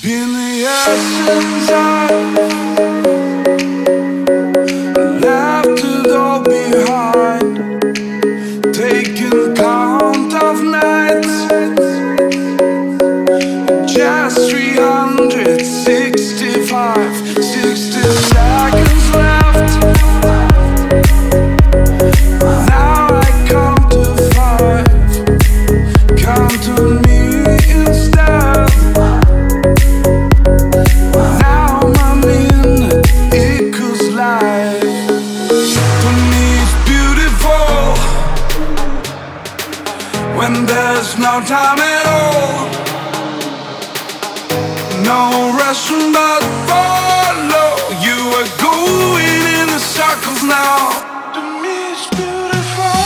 In the essence I've left it all behind, taking count of nights, just 365, 60 seconds left. Now I count to 5, count on me instead. When there's no time at all, no rushing but follow. You are going in the circles now. To me it's beautiful.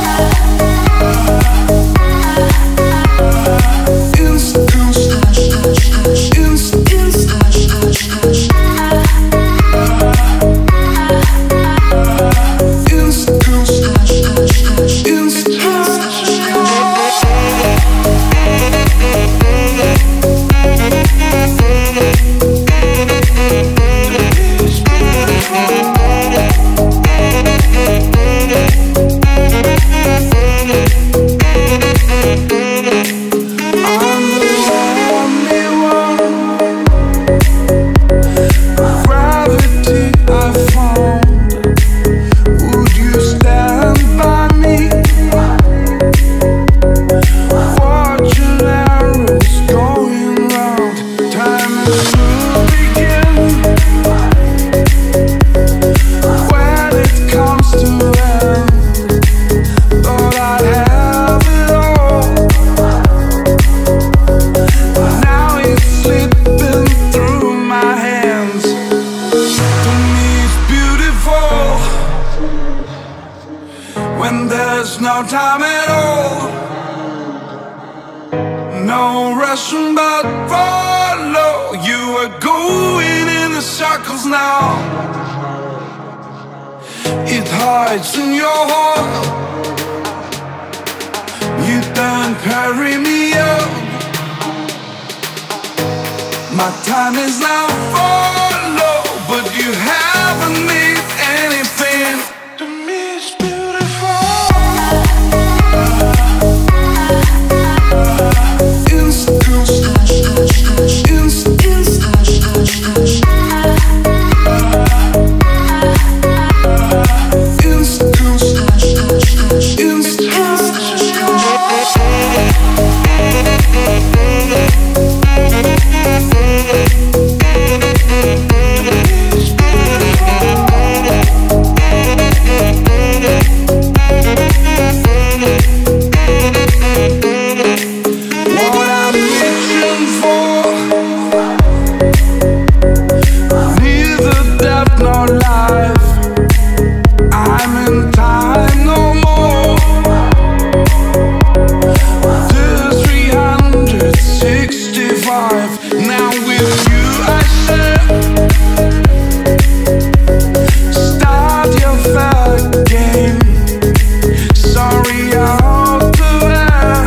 When there's no time at all, no rushing but follow. You are going in the circles now. It hides in your heart. You don't carry me up. My time is now follow, but you haven't made anything. To me it's beautiful. Now with you I share. Start your fair game. Sorry out there.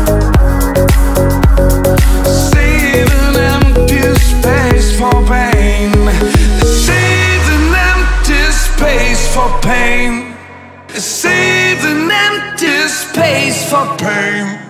Save an empty space for pain. Save an empty space for pain. Save an empty space for pain.